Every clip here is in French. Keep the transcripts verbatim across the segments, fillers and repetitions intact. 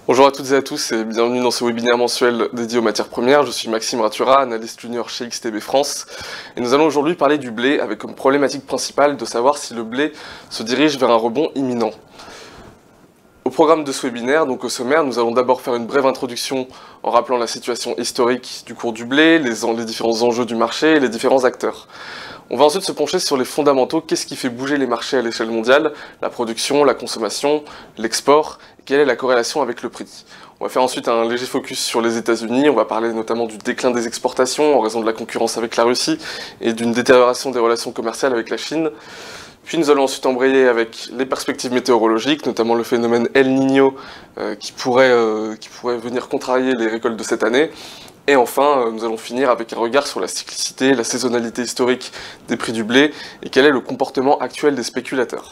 Bonjour à toutes et à tous et bienvenue dans ce webinaire mensuel dédié aux matières premières. Je suis Maxime Ratura, analyste junior chez X T B France et nous allons aujourd'hui parler du blé avec comme problématique principale de savoir si le blé se dirige vers un rebond imminent. Au programme de ce webinaire, donc au sommaire, nous allons d'abord faire une brève introduction en rappelant la situation historique du cours du blé, les, les différents enjeux du marché et les différents acteurs. On va ensuite se pencher sur les fondamentaux, qu'est-ce qui fait bouger les marchés à l'échelle mondiale, la production, la consommation, l'export, et quelle est la corrélation avec le prix. On va faire ensuite un léger focus sur les États-Unis, on va parler notamment du déclin des exportations en raison de la concurrence avec la Russie et d'une détérioration des relations commerciales avec la Chine. Puis nous allons ensuite embrayer avec les perspectives météorologiques, notamment le phénomène El Niño euh, qui, pourrait, euh, qui pourrait venir contrarier les récoltes de cette année. Et enfin, euh, nous allons finir avec un regard sur la cyclicité, la saisonnalité historique des prix du blé et quel est le comportement actuel des spéculateurs.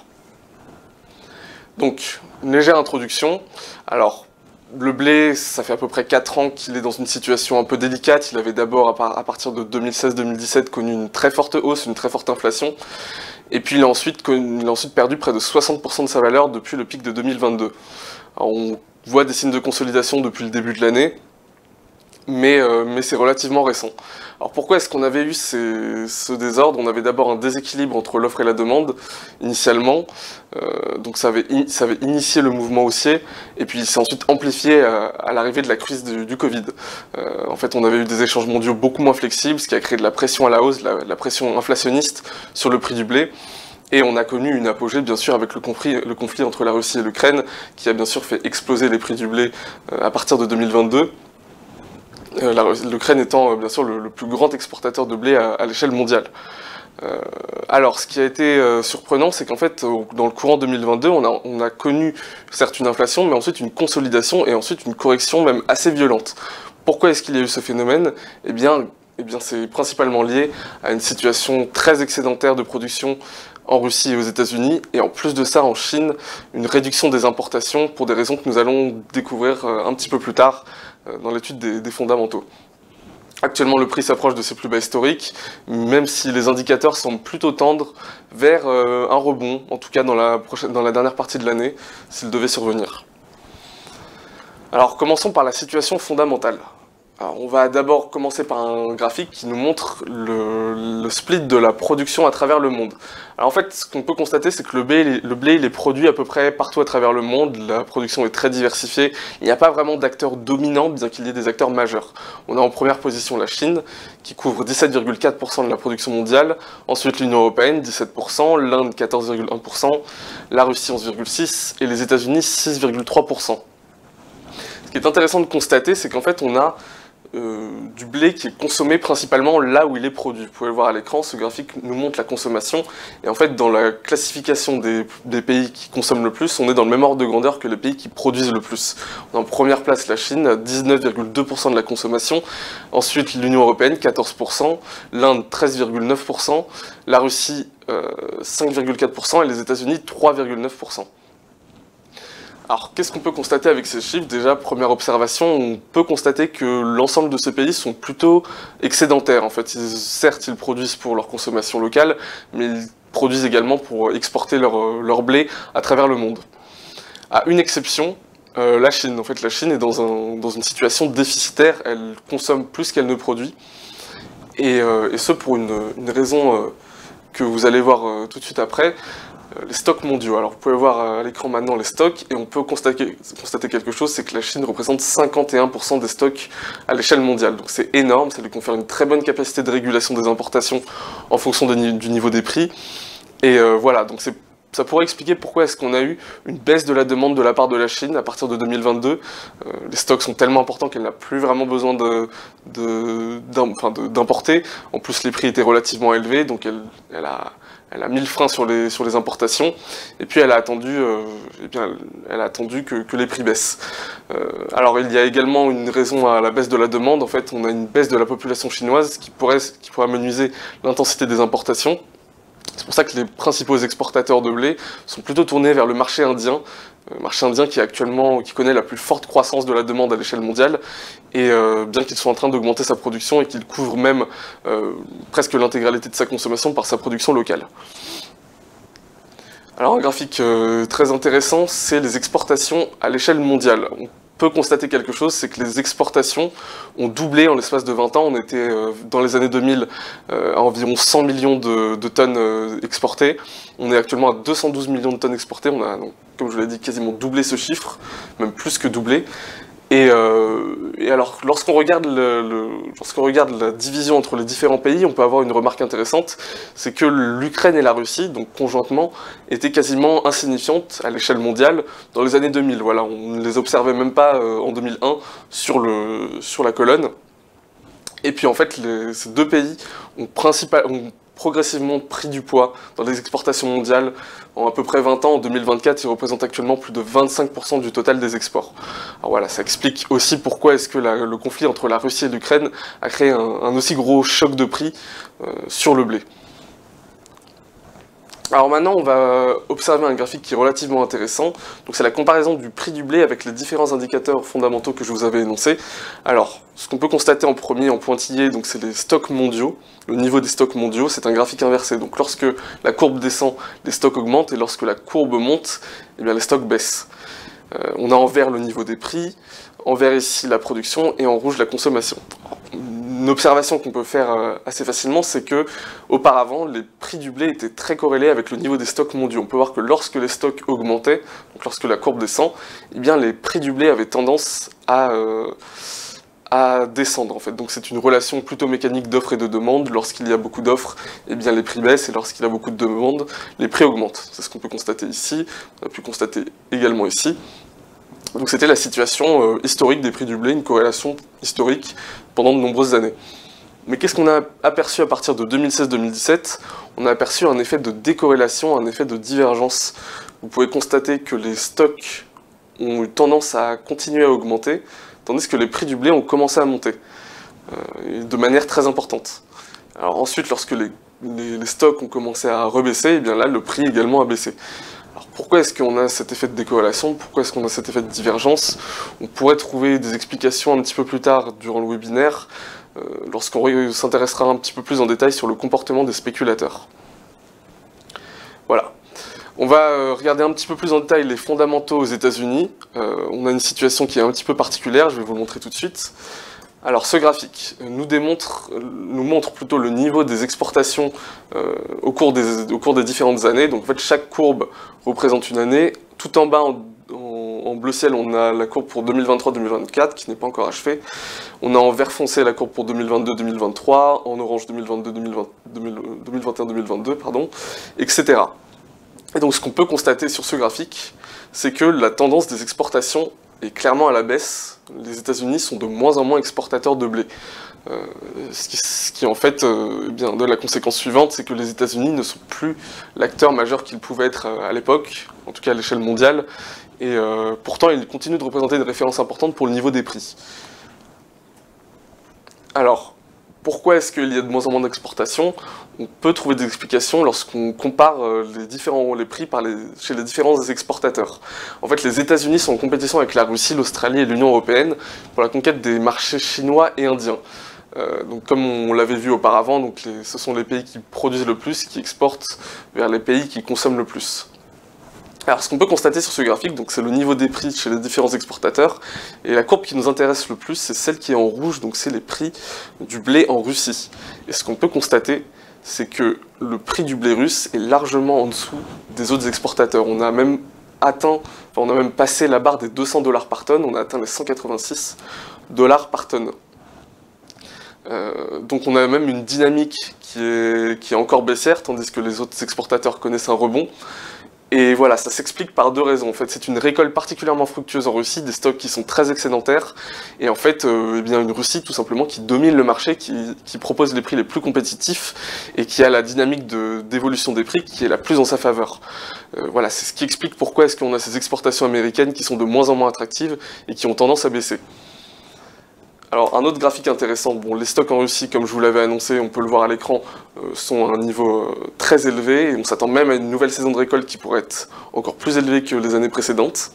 Donc, une légère introduction. Alors, le blé, ça fait à peu près quatre ans qu'il est dans une situation un peu délicate. Il avait d'abord, à partir de deux mille seize deux mille dix-sept, connu une très forte hausse, une très forte inflation. Et puis il a ensuite, il a ensuite perdu près de soixante pour cent de sa valeur depuis le pic de deux mille vingt-deux. Alors, on voit des signes de consolidation depuis le début de l'année, mais, euh, mais c'est relativement récent. Alors pourquoi est-ce qu'on avait eu ces, ce désordre? On avait d'abord un déséquilibre entre l'offre et la demande, initialement, euh, donc ça avait, in, ça avait initié le mouvement haussier, et puis il s'est ensuite amplifié à, à l'arrivée de la crise du, du Covid. Euh, en fait, on avait eu des échanges mondiaux beaucoup moins flexibles, ce qui a créé de la pression à la hausse, de la, de la pression inflationniste sur le prix du blé, et on a connu une apogée, bien sûr, avec le conflit, le conflit entre la Russie et l'Ukraine, qui a bien sûr fait exploser les prix du blé euh, à partir de deux mille vingt-deux. L'Ukraine étant euh, bien sûr le, le plus grand exportateur de blé à, à l'échelle mondiale. Euh, alors, ce qui a été euh, surprenant, c'est qu'en fait, euh, dans le courant deux mille vingt-deux, on a, on a connu certes une inflation, mais ensuite une consolidation et ensuite une correction même assez violente. Pourquoi est-ce qu'il y a eu ce phénomène? Eh bien, eh bien c'est principalement lié à une situation très excédentaire de production en Russie et aux États-Unis, et en plus de ça, en Chine, une réduction des importations pour des raisons que nous allons découvrir euh, un petit peu plus tard dans l'étude des, des fondamentaux. Actuellement, le prix s'approche de ses plus bas historiques, même si les indicateurs semblent plutôt tendre vers euh, un rebond, en tout cas dans la, prochaine, dans la dernière partie de l'année, s'il devait survenir. Alors, commençons par la situation fondamentale. Alors, on va d'abord commencer par un graphique qui nous montre le, le split de la production à travers le monde. Alors en fait, ce qu'on peut constater, c'est que le blé, le blé, il est produit à peu près partout à travers le monde, la production est très diversifiée, il n'y a pas vraiment d'acteurs dominants, bien qu'il y ait des acteurs majeurs. On a en première position la Chine, qui couvre dix-sept virgule quatre pour cent de la production mondiale, ensuite l'Union européenne, dix-sept pour cent, l'Inde, quatorze virgule un pour cent, la Russie, onze virgule six pour cent, et les États-Unis, six virgule trois pour cent. Ce qui est intéressant de constater, c'est qu'en fait, on a Euh, du blé qui est consommé principalement là où il est produit. Vous pouvez le voir à l'écran, ce graphique nous montre la consommation, et en fait dans la classification des, des pays qui consomment le plus, on est dans le même ordre de grandeur que les pays qui produisent le plus. On a en première place la Chine, à dix-neuf virgule deux pour cent de la consommation, ensuite l'Union européenne, quatorze pour cent, l'Inde, treize virgule neuf pour cent, la Russie, euh, cinq virgule quatre pour cent, et les États-Unis, trois virgule neuf pour cent. Alors, qu'est-ce qu'on peut constater avec ces chiffres? Déjà, première observation, on peut constater que l'ensemble de ces pays sont plutôt excédentaires. En fait, ils, certes, ils produisent pour leur consommation locale, mais ils produisent également pour exporter leur, leur blé à travers le monde. À une exception, euh, la Chine. En fait, la Chine est dans, un, dans une situation déficitaire, elle consomme plus qu'elle ne produit, et, euh, et ce pour une, une raison euh, que vous allez voir euh, tout de suite après. Les stocks mondiaux. Alors vous pouvez voir à l'écran maintenant les stocks, et on peut constater, constater quelque chose, c'est que la Chine représente cinquante et un pour cent des stocks à l'échelle mondiale. Donc c'est énorme, ça lui confère une très bonne capacité de régulation des importations en fonction de, du niveau des prix. Et euh, voilà, donc c'est ça pourrait expliquer pourquoi est-ce qu'on a eu une baisse de la demande de la part de la Chine à partir de deux mille vingt-deux. Euh, les stocks sont tellement importants qu'elle n'a plus vraiment besoin de, de, enfin de, d'importer. En plus, les prix étaient relativement élevés, donc elle, elle, a, elle a mis le frein sur les, sur les importations. Et puis elle a attendu, euh, eh bien, elle a attendu que, que les prix baissent. Euh, alors il y a également une raison à la baisse de la demande. En fait, on a une baisse de la population chinoise qui pourrait, qui pourrait amenuiser l'intensité des importations. C'est pour ça que les principaux exportateurs de blé sont plutôt tournés vers le marché indien, le marché indien qui, est actuellement, qui connaît la plus forte croissance de la demande à l'échelle mondiale, et euh, bien qu'il soit en train d'augmenter sa production et qu'il couvre même euh, presque l'intégralité de sa consommation par sa production locale. Alors un graphique euh, très intéressant, c'est les exportations à l'échelle mondiale. On peut constater quelque chose, c'est que les exportations ont doublé en l'espace de vingt ans. On était euh, dans les années deux mille euh, à environ cent millions de, de tonnes euh, exportées. On est actuellement à deux cent douze millions de tonnes exportées. On a, donc, comme je vous l'ai dit, quasiment doublé ce chiffre, même plus que doublé. Et, euh, et alors, lorsqu'on regarde, le, le, lorsqu'on regarde la division entre les différents pays, on peut avoir une remarque intéressante, c'est que l'Ukraine et la Russie, donc conjointement, étaient quasiment insignifiantes à l'échelle mondiale dans les années deux mille. Voilà, on ne les observait même pas euh, en deux mille un sur, le, sur la colonne. Et puis en fait, les, ces deux pays ont, principal, ont progressivement pris du poids dans les exportations mondiales. En à peu près vingt ans, en deux mille vingt-quatre, ils représentent actuellement plus de vingt-cinq pour cent du total des exports. Alors voilà, ça explique aussi pourquoi est-ce que la, le conflit entre la Russie et l'Ukraine a créé un, un aussi gros choc de prix euh, sur le blé. Alors maintenant, on va observer un graphique qui est relativement intéressant. Donc c'est la comparaison du prix du blé avec les différents indicateurs fondamentaux que je vous avais énoncés. Alors, ce qu'on peut constater en premier, en pointillé, donc c'est les stocks mondiaux. Le niveau des stocks mondiaux, c'est un graphique inversé. Donc lorsque la courbe descend, les stocks augmentent, et lorsque la courbe monte, eh bien les stocks baissent. Euh, on a en vert le niveau des prix, en vert ici la production, et en rouge la consommation. Une observation qu'on peut faire assez facilement, c'est que auparavant, les prix du blé étaient très corrélés avec le niveau des stocks mondiaux. On peut voir que lorsque les stocks augmentaient, donc lorsque la courbe descend, eh bien les prix du blé avaient tendance à, euh, à descendre en fait. Donc c'est une relation plutôt mécanique d'offre et de demande. Lorsqu'il y a beaucoup d'offres, eh bien les prix baissent, et lorsqu'il y a beaucoup de demandes, les prix augmentent. C'est ce qu'on peut constater ici, on a pu constater également ici. Donc c'était la situation euh, historique des prix du blé, une corrélation historique pendant de nombreuses années. Mais qu'est-ce qu'on a aperçu à partir de deux mille seize deux mille dix-sept? On a aperçu un effet de décorrélation, un effet de divergence. Vous pouvez constater que les stocks ont eu tendance à continuer à augmenter, tandis que les prix du blé ont commencé à monter, euh, de manière très importante. Alors ensuite, lorsque les, les, les stocks ont commencé à rebaisser, et bien là, le prix également a baissé. Alors pourquoi est-ce qu'on a cet effet de décorrélation? Pourquoi est-ce qu'on a cet effet de divergence? On pourrait trouver des explications un petit peu plus tard durant le webinaire, euh, lorsqu'on s'intéressera un petit peu plus en détail sur le comportement des spéculateurs. Voilà. On va euh, regarder un petit peu plus en détail les fondamentaux aux États-Unis. Euh, on a une situation qui est un petit peu particulière, je vais vous le montrer tout de suite. Alors ce graphique nous, démontre, nous montre plutôt le niveau des exportations euh, au, cours des, au cours des différentes années. Donc en fait chaque courbe représente une année. Tout en bas en, en, en bleu ciel on a la courbe pour deux mille vingt-trois deux mille vingt-quatre qui n'est pas encore achevée. On a en vert foncé la courbe pour deux mille vingt-deux deux mille vingt-trois, en orange deux mille vingt-deux deux mille vingt, deux mille vingt et un deux mille vingt-deux, pardon, et cetera. Et donc ce qu'on peut constater sur ce graphique, c'est que la tendance des exportations est clairement à la baisse. Les États-Unis sont de moins en moins exportateurs de blé. Euh, ce, qui, ce qui en fait euh, eh bien, donne la conséquence suivante, c'est que les États-Unis ne sont plus l'acteur majeur qu'ils pouvaient être à l'époque, en tout cas à l'échelle mondiale, et euh, pourtant ils continuent de représenter une référence importante pour le niveau des prix. Alors, pourquoi est-ce qu'il y a de moins en moins d'exportations? On peut trouver des explications lorsqu'on compare les, différents, les prix par les, chez les différents exportateurs. En fait, les États-Unis sont en compétition avec la Russie, l'Australie et l'Union européenne pour la conquête des marchés chinois et indiens. Euh, donc, comme on l'avait vu auparavant, donc les, ce sont les pays qui produisent le plus, qui exportent vers les pays qui consomment le plus. Alors ce qu'on peut constater sur ce graphique, donc c'est le niveau des prix chez les différents exportateurs, et la courbe qui nous intéresse le plus, c'est celle qui est en rouge, donc c'est les prix du blé en Russie. Et ce qu'on peut constater, c'est que le prix du blé russe est largement en dessous des autres exportateurs. On a même atteint, enfin on a même passé la barre des deux cents dollars par tonne, on a atteint les cent quatre-vingt-six dollars par tonne. Euh, donc on a même une dynamique qui est, qui est encore baissière, tandis que les autres exportateurs connaissent un rebond. Et voilà, ça s'explique par deux raisons. En fait, c'est une récolte particulièrement fructueuse en Russie, des stocks qui sont très excédentaires, et en fait, euh, eh bien une Russie tout simplement qui domine le marché, qui, qui propose les prix les plus compétitifs, et qui a la dynamique d'évolution des prix qui est la plus en sa faveur. Euh, voilà, c'est ce qui explique pourquoi est-ce qu'on a ces exportations américaines qui sont de moins en moins attractives, et qui ont tendance à baisser. Alors un autre graphique intéressant, bon, les stocks en Russie, comme je vous l'avais annoncé, on peut le voir à l'écran, euh, sont à un niveau euh, très élevé, et on s'attend même à une nouvelle saison de récolte qui pourrait être encore plus élevée que les années précédentes.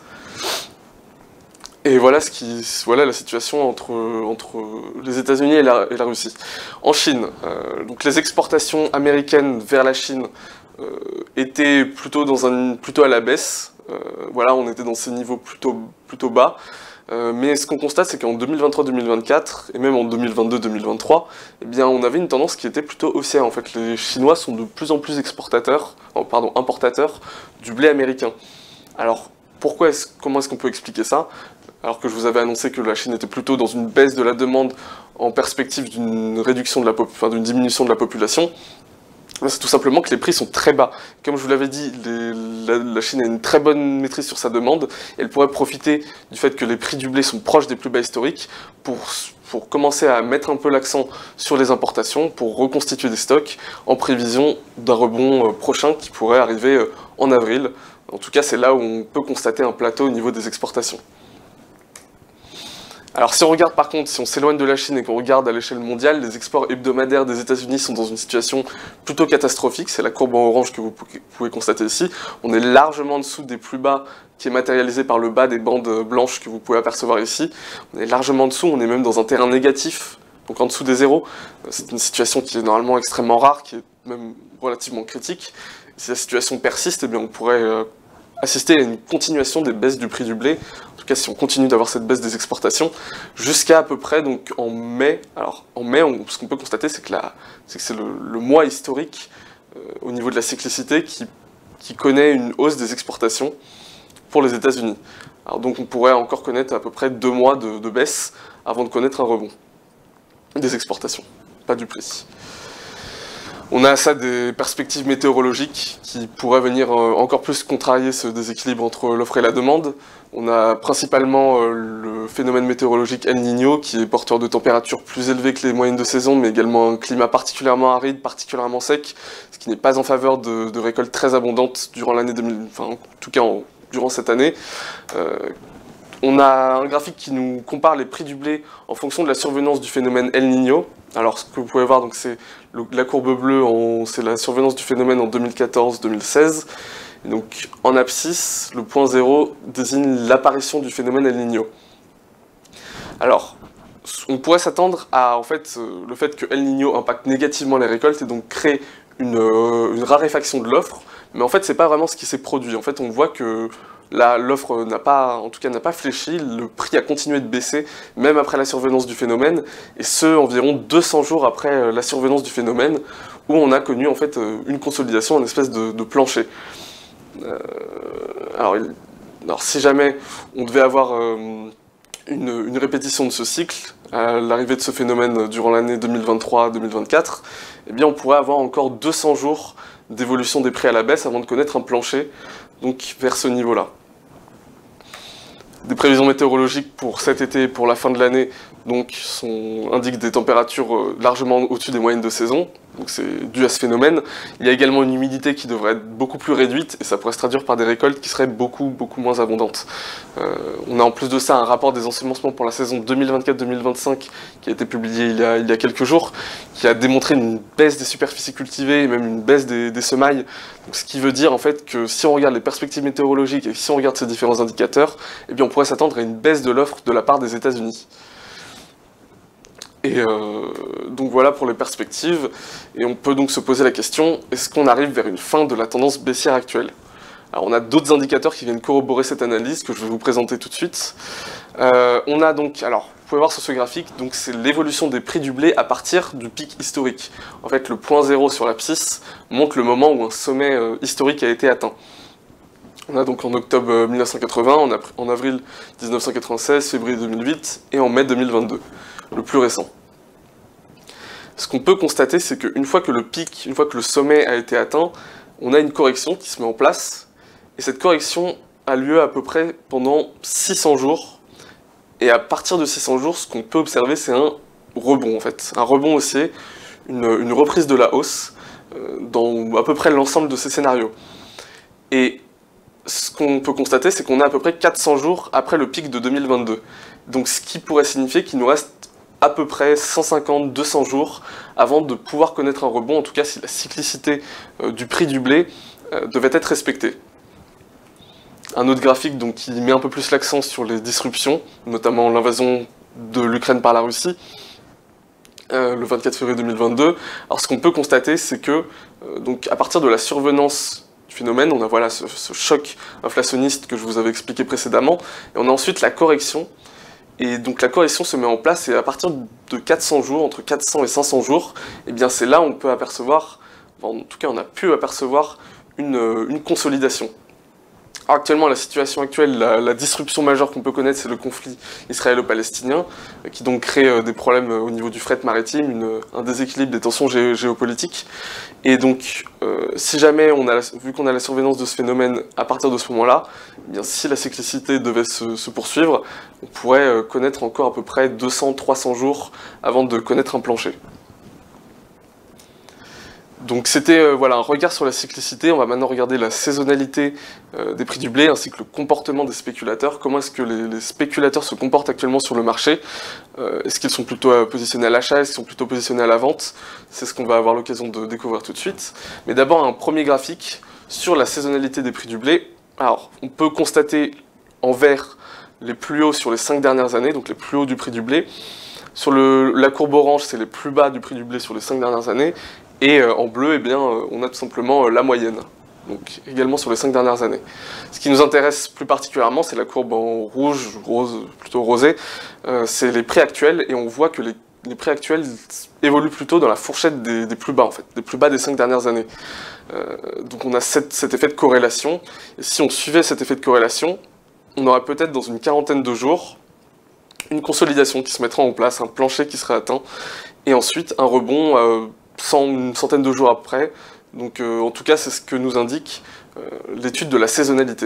Et voilà, ce qui, voilà la situation entre, entre les États-Unis et la, et la Russie. En Chine, euh, donc les exportations américaines vers la Chine euh, étaient plutôt, dans un, plutôt à la baisse. Euh, voilà, on était dans ces niveaux plutôt, plutôt bas. Euh, mais ce qu'on constate, c'est qu'en deux mille vingt-trois deux mille vingt-quatre, et même en deux mille vingt-deux deux mille vingt-trois, eh bien, on avait une tendance qui était plutôt haussière. En fait, les Chinois sont de plus en plus exportateurs, oh, pardon, importateurs du blé américain. Alors, pourquoi est-ce, comment est-ce qu'on peut expliquer ça? Alors que je vous avais annoncé que la Chine était plutôt dans une baisse de la demande en perspective d'une réduction de la, enfin, d'une diminution de la population, c'est tout simplement que les prix sont très bas. Comme je vous l'avais dit, les, la, la Chine a une très bonne maîtrise sur sa demande, et elle pourrait profiter du fait que les prix du blé sont proches des plus bas historiques pour, pour commencer à mettre un peu l'accent sur les importations, pour reconstituer des stocks en prévision d'un rebond prochain qui pourrait arriver en avril. En tout cas, c'est là où on peut constater un plateau au niveau des exportations. Alors si on regarde par contre, si on s'éloigne de la Chine et qu'on regarde à l'échelle mondiale, les exports hebdomadaires des États-Unis sont dans une situation plutôt catastrophique, c'est la courbe en orange que vous pouvez constater ici. On est largement en dessous des plus bas qui est matérialisé par le bas des bandes blanches que vous pouvez apercevoir ici. On est largement en dessous, on est même dans un terrain négatif, donc en dessous des zéros. C'est une situation qui est normalement extrêmement rare, qui est même relativement critique. Si la situation persiste, eh bien on pourrait euh, assister à une continuation des baisses du prix du blé, en tout cas si on continue d'avoir cette baisse des exportations, jusqu'à à peu près donc en mai. Alors en mai, on, ce qu'on peut constater, c'est que c'est le, le mois historique euh, au niveau de la cyclicité qui, qui connaît une hausse des exportations pour les États-Unis. Alors donc on pourrait encore connaître à peu près deux mois de, de baisse avant de connaître un rebond des exportations, pas du prix. On a à ça des perspectives météorologiques qui pourraient venir encore plus contrarier ce déséquilibre entre l'offre et la demande. On a principalement le phénomène météorologique El Niño qui est porteur de températures plus élevées que les moyennes de saison, mais également un climat particulièrement aride, particulièrement sec, ce qui n'est pas en faveur de, de récoltes très abondantes durant l'année deux mille, enfin en tout cas en, durant cette année. Euh, On a un graphique qui nous compare les prix du blé en fonction de la survenance du phénomène El Niño. Alors ce que vous pouvez voir, c'est la courbe bleue, c'est la survenance du phénomène en deux mille quatorze deux mille seize. Et donc en abscisse, le point zéro désigne l'apparition du phénomène El Niño. Alors, on pourrait s'attendre à en fait, le fait que El Niño impacte négativement les récoltes et donc crée une, une raréfaction de l'offre, mais en fait c'est pas vraiment ce qui s'est produit. En fait on voit que là l'offre n'a pas, en tout cas n'a pas fléchi, le prix a continué de baisser même après la survenance du phénomène, et ce environ deux cents jours après la survenance du phénomène, où on a connu en fait une consolidation, une espèce de, de plancher. Euh, alors, il, alors si jamais on devait avoir euh, une, une répétition de ce cycle, à l'arrivée de ce phénomène durant l'année deux mille vingt-trois deux mille vingt-quatre, eh bien on pourrait avoir encore deux cents jours d'évolution des prix à la baisse avant de connaître un plancher, donc vers ce niveau-là. Des prévisions météorologiques pour cet été et pour la fin de l'année donc sont, indiquent des températures largement au-dessus des moyennes de saison, donc c'est dû à ce phénomène. Il y a également une humidité qui devrait être beaucoup plus réduite et ça pourrait se traduire par des récoltes qui seraient beaucoup beaucoup moins abondantes. Euh, on a en plus de ça un rapport des ensemencements pour la saison deux mille vingt-quatre deux mille vingt-cinq qui a été publié il y a, il y a quelques jours, qui a démontré une baisse des superficies cultivées et même une baisse des, des semailles. Donc, ce qui veut dire en fait que si on regarde les perspectives météorologiques et si on regarde ces différents indicateurs, eh bien on pourrait s'attendre à une baisse de l'offre de la part des États-Unis. Et euh, donc voilà pour les perspectives, et on peut donc se poser la question, est-ce qu'on arrive vers une fin de la tendance baissière actuelle? Alors on a d'autres indicateurs qui viennent corroborer cette analyse que je vais vous présenter tout de suite. Euh, on a donc, alors vous pouvez voir sur ce graphique, donc c'est l'évolution des prix du blé à partir du pic historique. En fait le point zéro sur l'abscisse montre le moment où un sommet euh, historique a été atteint. On a donc en octobre mille neuf cent quatre-vingts, en, en avril mille neuf cent quatre-vingt-seize, février deux mille huit et en mai deux mille vingt-deux. Le plus récent. Ce qu'on peut constater, c'est qu'une fois que le pic, une fois que le sommet a été atteint, on a une correction qui se met en place, et cette correction a lieu à peu près pendant six cents jours, et à partir de six cents jours, ce qu'on peut observer, c'est un rebond en fait, un rebond haussier, une, une reprise de la hausse, euh, dans à peu près l'ensemble de ces scénarios. Et ce qu'on peut constater, c'est qu'on est à peu près quatre cents jours après le pic de deux mille vingt-deux. Donc ce qui pourrait signifier qu'il nous reste à peu près cent cinquante à deux cents jours avant de pouvoir connaître un rebond, en tout cas si la cyclicité euh, du prix du blé euh, devait être respectée. Un autre graphique donc, qui met un peu plus l'accent sur les disruptions, notamment l'invasion de l'Ukraine par la Russie, euh, le vingt-quatre février deux mille vingt-deux. Alors ce qu'on peut constater, c'est que euh, donc, à partir de la survenance du phénomène, on a voilà, ce, ce choc inflationniste que je vous avais expliqué précédemment, et on a ensuite la correction. Et donc la correction se met en place et à partir de quatre cents jours, entre quatre cents et cinq cents jours, eh bien c'est là où on peut apercevoir, enfin, en tout cas on a pu apercevoir une, une consolidation. Alors actuellement, la situation actuelle, la, la disruption majeure qu'on peut connaître, c'est le conflit israélo-palestinien, qui donc crée euh, des problèmes au niveau du fret maritime, une, un déséquilibre des tensions gé géopolitiques. Et donc, euh, si jamais, on a la, vu qu'on a la surveillance de ce phénomène à partir de ce moment-là, eh bien, si la cyclicité devait se, se poursuivre, on pourrait euh, connaître encore à peu près deux cents à trois cents jours avant de connaître un plancher. Donc c'était euh, voilà, un regard sur la cyclicité. On va maintenant regarder la saisonnalité euh, des prix du blé ainsi que le comportement des spéculateurs. Comment est-ce que les, les spéculateurs se comportent actuellement sur le marché? euh, Est-ce qu'ils sont plutôt euh, positionnés à l'achat? Est-ce qu'ils sont plutôt positionnés à la vente? C'est ce qu'on va avoir l'occasion de découvrir tout de suite. Mais d'abord un premier graphique sur la saisonnalité des prix du blé. Alors on peut constater en vert les plus hauts sur les cinq dernières années, donc les plus hauts du prix du blé. Sur le, la courbe orange, c'est les plus bas du prix du blé sur les cinq dernières années. Et euh, en bleu, eh bien, euh, on a tout simplement euh, la moyenne, donc également sur les cinq dernières années. Ce qui nous intéresse plus particulièrement, c'est la courbe en rouge, rose, plutôt rosée, euh, c'est les prix actuels, et on voit que les, les prix actuels évoluent plutôt dans la fourchette des, des plus bas, en fait, des plus bas des cinq dernières années. Euh, donc on a cette, cet effet de corrélation, et si on suivait cet effet de corrélation, on aurait peut-être dans une quarantaine de jours une consolidation qui se mettra en place, un plancher qui serait atteint, et ensuite un rebond euh, une centaine de jours après. Donc euh, en tout cas, c'est ce que nous indique euh, l'étude de la saisonnalité.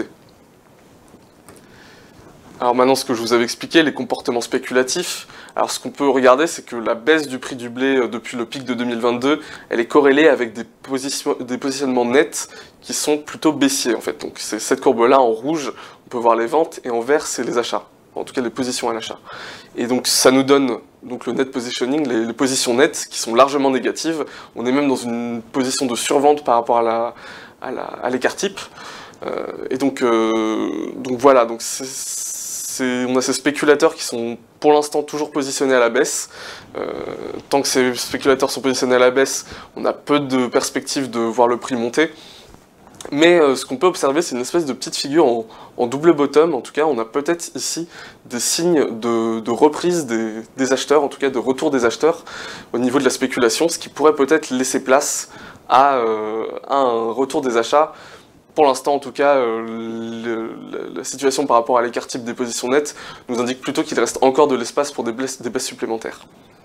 Alors maintenant, ce que je vous avais expliqué, les comportements spéculatifs. Alors ce qu'on peut regarder, c'est que la baisse du prix du blé euh, depuis le pic de deux mille vingt-deux, elle est corrélée avec des, position des positionnements nets qui sont plutôt baissiers en fait. Donc c'est cette courbe-là en rouge, on peut voir les ventes, et en vert, c'est les achats. En tout cas les positions à l'achat. Et donc ça nous donne donc le net positioning, les, les positions nettes qui sont largement négatives. On est même dans une position de survente par rapport à la à la, à l'écart type. Euh, et donc euh, donc voilà, donc c'est, c'est, on a ces spéculateurs qui sont pour l'instant toujours positionnés à la baisse. Euh, tant que ces spéculateurs sont positionnés à la baisse, on a peu de perspectives de voir le prix monter. Mais euh, ce qu'on peut observer, c'est une espèce de petite figure en, en double bottom. En tout cas, on a peut-être ici des signes de, de reprise des, des acheteurs, en tout cas de retour des acheteurs au niveau de la spéculation, ce qui pourrait peut-être laisser place à, euh, à un retour des achats. Pour l'instant, en tout cas, euh, le, la, la situation par rapport à l'écart type des positions nettes nous indique plutôt qu'il reste encore de l'espace pour des baisses, des baisses supplémentaires.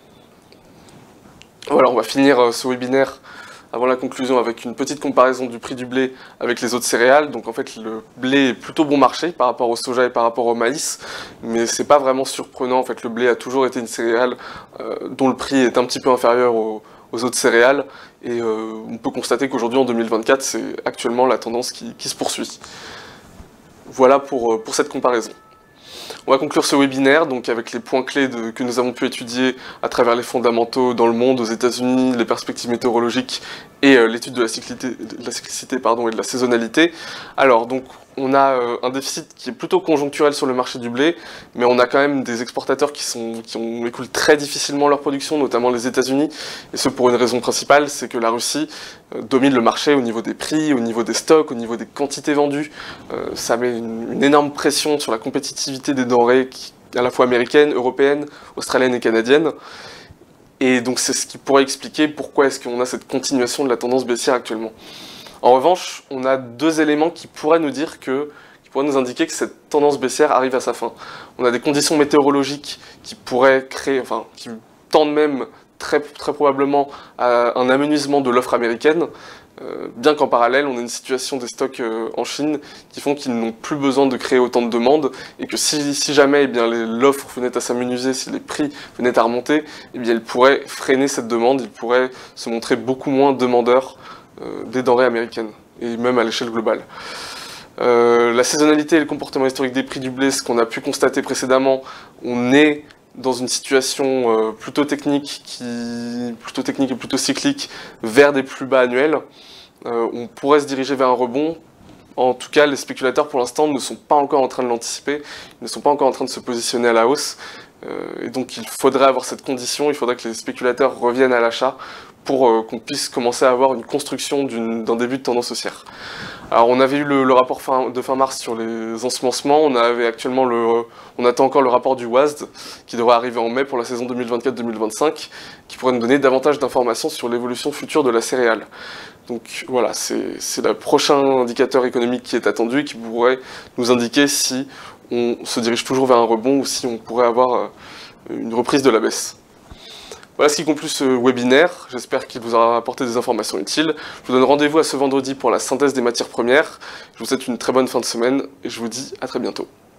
Voilà, on va finir euh, ce webinaire avant la conclusion avec une petite comparaison du prix du blé avec les autres céréales. Donc en fait le blé est plutôt bon marché par rapport au soja et par rapport au maïs, mais c'est pas vraiment surprenant. En fait le blé a toujours été une céréale euh, dont le prix est un petit peu inférieur aux, aux autres céréales, et euh, on peut constater qu'aujourd'hui en deux mille vingt-quatre c'est actuellement la tendance qui, qui se poursuit. Voilà pour, pour cette comparaison. On va conclure ce webinaire donc avec les points clés de, que nous avons pu étudier à travers les fondamentaux dans le monde, aux États-Unis, les perspectives météorologiques et euh, l'étude de la cyclicité, de la cyclicité pardon, et de la saisonnalité. Alors donc on a euh, un déficit qui est plutôt conjoncturel sur le marché du blé, mais on a quand même des exportateurs qui, sont, qui ont, écoulent très difficilement leur production, notamment les États-Unis, et ce pour une raison principale, c'est que la Russie euh, domine le marché au niveau des prix, au niveau des stocks, au niveau des quantités vendues. Euh, ça met une, une énorme pression sur la compétitivité des denrées, qui, à la fois américaines, européennes, australiennes et canadiennes. Et donc c'est ce qui pourrait expliquer pourquoi est-ce qu'on a cette continuation de la tendance baissière actuellement. En revanche, on a deux éléments qui pourraient nous dire que, qui pourraient nous indiquer que cette tendance baissière arrive à sa fin. On a des conditions météorologiques qui pourraient créer, enfin, qui tendent même très, très probablement à un amenuisement de l'offre américaine, euh, bien qu'en parallèle, on ait une situation des stocks euh, en Chine qui font qu'ils n'ont plus besoin de créer autant de demandes, et que si, si jamais eh bien, l'offre venait à s'amenuiser, si les prix venaient à remonter, eh bien, ils pourraient freiner cette demande, ils pourraient se montrer beaucoup moins demandeurs euh, des denrées américaines, et même à l'échelle globale. Euh, la saisonnalité et le comportement historique des prix du blé, ce qu'on a pu constater précédemment, on est dans une situation euh, plutôt technique, qui, plutôt technique et plutôt cyclique, vers des plus bas annuels. Euh, on pourrait se diriger vers un rebond. En tout cas, les spéculateurs, pour l'instant, ne sont pas encore en train de l'anticiper, ne sont pas encore en train de se positionner à la hausse, Euh, et donc il faudrait avoir cette condition, il faudrait que les spéculateurs reviennent à l'achat pour euh, qu'on puisse commencer à avoir une construction d'un début de tendance haussière. Alors on avait eu le, le rapport fin, de fin mars sur les ensemencements, on avait actuellement le, on attend encore le rapport du W A S D qui devrait arriver en mai pour la saison deux mille vingt-quatre deux mille vingt-cinq, qui pourrait nous donner davantage d'informations sur l'évolution future de la céréale. Donc voilà, c'est le prochain indicateur économique qui est attendu et qui pourrait nous indiquer si on se dirige toujours vers un rebond ou si on pourrait avoir une reprise de la baisse. Voilà ce qui conclut ce webinaire, j'espère qu'il vous aura apporté des informations utiles. Je vous donne rendez-vous à ce vendredi pour la synthèse des matières premières. Je vous souhaite une très bonne fin de semaine et je vous dis à très bientôt.